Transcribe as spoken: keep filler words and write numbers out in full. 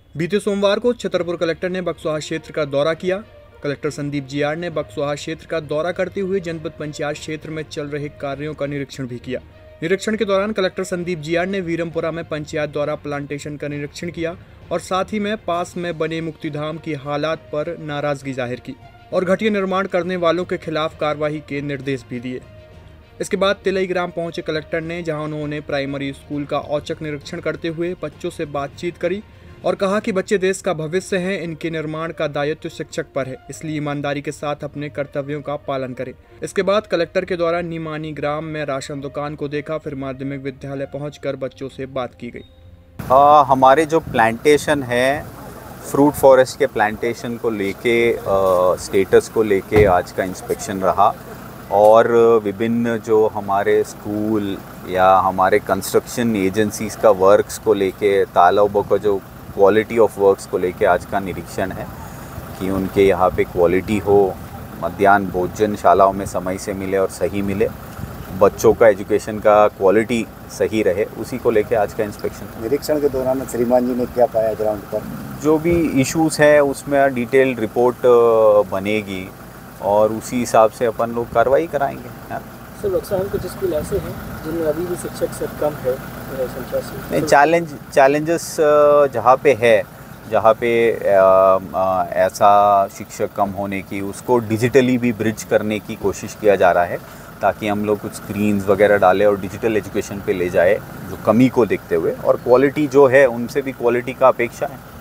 बीते सोमवार को छतरपुर कलेक्टर ने बक्सवाहा क्षेत्र का दौरा किया। कलेक्टर संदीप जियाड़ ने बक्सवाहा क्षेत्र का दौरा करते हुए जनपद पंचायत क्षेत्र में चल रहे कार्यों का निरीक्षण भी किया। निरीक्षण के दौरान कलेक्टर संदीप जियाड़ ने वीरमपुरा में पंचायत द्वारा प्लांटेशन का निरीक्षण किया और साथ ही में पास में बने मुक्तिधाम की हालात पर नाराजगी जाहिर की और घटिया निर्माण करने वालों के खिलाफ कार्रवाई के निर्देश भी दिए। इसके बाद तिलई ग्राम पहुंचे कलेक्टर ने, जहां उन्होंने प्राइमरी स्कूल का औचक निरीक्षण करते हुए बच्चों से बातचीत करी और कहा कि बच्चे देश का भविष्य हैं, इनके निर्माण का दायित्व शिक्षक पर है, इसलिए ईमानदारी के साथ अपने कर्तव्यों का पालन करें। इसके बाद कलेक्टर के द्वारा निमानी ग्राम में राशन दुकान को देखा, फिर माध्यमिक विद्यालय पहुंचकर बच्चों से बात की गई। आ, हमारे जो प्लांटेशन है, फ्रूट फॉरेस्ट के प्लांटेशन को लेके स्टेटस को लेके आज का इंस्पेक्शन रहा और विभिन्न जो हमारे स्कूल या हमारे कंस्ट्रक्शन एजेंसीज़ का वर्क्स को लेके, तालाबों का जो क्वालिटी ऑफ वर्क्स को लेके आज का निरीक्षण है कि उनके यहाँ पे क्वालिटी हो, मध्याह्न भोजन शालाओं में समय से मिले और सही मिले, बच्चों का एजुकेशन का क्वालिटी सही रहे, उसी को लेके आज का इंस्पेक्शन। निरीक्षण के दौरान श्रीमान जी ने क्या पाया ग्राउंड पर? जो भी इश्यूज़ हैं उसमें डिटेल्ड रिपोर्ट बनेगी और उसी हिसाब से अपन लोग कार्रवाई कराएंगे। सर, बक्सवाहा में कुछ स्कूल ऐसे हैं जिनमें अभी भी शिक्षक से कम है संख्या से? नहीं, चैलेंज चैलेंजेस जहाँ पे है, जहाँ पे आ, आ, ऐसा शिक्षक कम होने की, उसको डिजिटली भी ब्रिज करने की कोशिश किया जा रहा है ताकि हम लोग कुछ स्क्रीन्स वगैरह डालें और डिजिटल एजुकेशन पे ले जाए, जो कमी को देखते हुए, और क्वालिटी जो है उनसे भी क्वालिटी का अपेक्षा है।